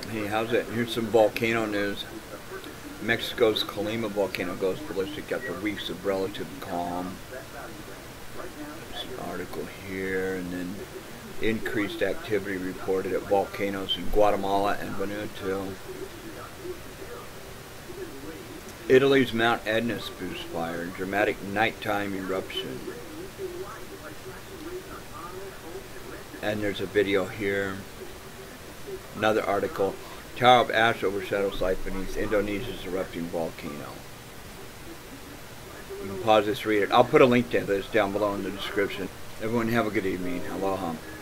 Hey, how's it? Here's some volcano news. Mexico's Colima volcano goes ballistic after weeks of relative calm. There's an article here, and then increased activity reported at volcanoes in Guatemala and Vanuatu. Italy's Mount Etna spews fire, dramatic nighttime eruption. And there's a video here. Another article. Tower of ash overshadows life beneath Indonesia's erupting volcano. You can pause this, read it. I'll put a link to this down below in the description. Everyone have a good evening. Aloha.